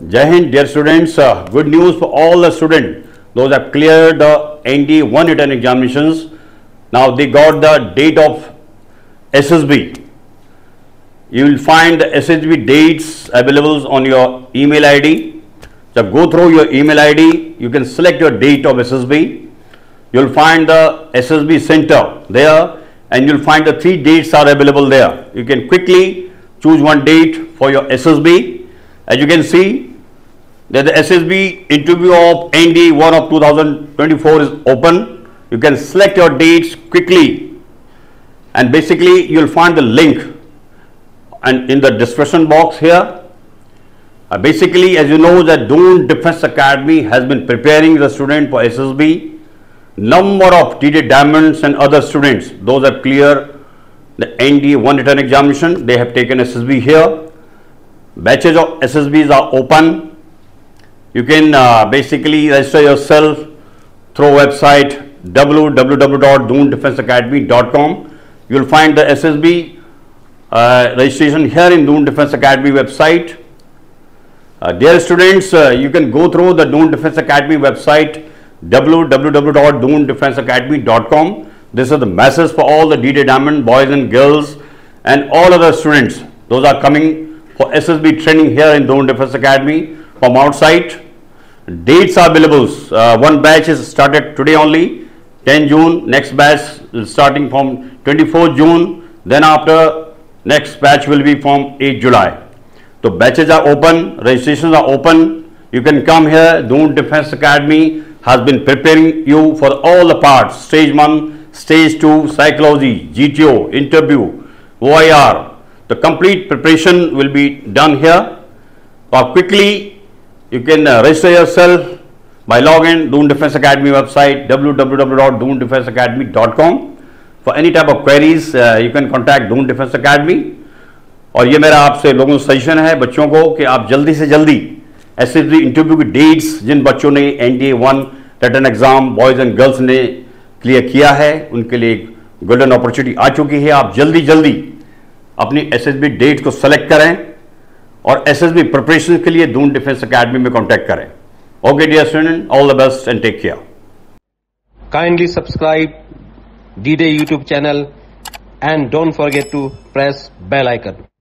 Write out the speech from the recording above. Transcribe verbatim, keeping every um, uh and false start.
Jai Hind, dear students. Uh, good news for all the students. Those have cleared the N D A one written examinations. Now they got the date of S S B. You will find the S S B dates available on your email I D. So go through your email I D. You can select your date of S S B. You will find the S S B center there, and you will find the three dates are available there. You can quickly choose one date for your S S B. As you can see, that the S S B interview of N D A one of two thousand twenty-four is open. You can select your dates quickly, and basically you will find the link and in the description box here. Uh, basically, as you know, that Doon Defense Academy has been preparing the student for S S B. Number of T D Diamonds and other students, those have cleared the N D A one written examination, they have taken S S B here. Batches of S S Bs are open. You can uh, basically register yourself through website w w w dot doon defense academy dot com. You will find the S S B uh, registration here in Doon Defense Academy website. Uh, dear students, uh, you can go through the Doon Defense Academy website w w w dot doon defense academy dot com. This is the message for all the D D Diamond boys and girls and all other students. Those are coming for S S B training here in Doon Defense Academy from outside. Dates are available. Uh, one batch is started today only, ten June. Next batch is starting from twenty-fourth June. Then after, next batch will be from eighth July. So batches are open, registrations are open. You can come here. Doon Defense Academy has been preparing you for all the parts: stage one, stage two, psychology, G T O, interview, O I R. The complete preparation will be done here. Or quickly, you can uh, register yourself by login Doon Defense Academy website w w w dot doon defense academy dot com. For any type of queries, uh, you can contact Doon Defense Academy. और ये मेरा आपसे लोगों को suggestion है बच्चों को कि आप जल्दी से जल्दी एस एस बी इंटरव्यू की डेट्स जिन बच्चों ने N D A one written exam boys and girls ने क्लियर किया है उनके लिए एक गोल्डन अपॉर्चुनिटी आ चुकी है. आप जल्दी जल्दी अपनी एस एस बी डेट को सेलेक्ट करें और एस एस बी प्रिपरेशन के लिए Doon Defense Academy में कॉन्टैक्ट करें. Okay dear student, all the best and take care. Kindly subscribe D-Day YouTube channel and don't forget to press bell icon.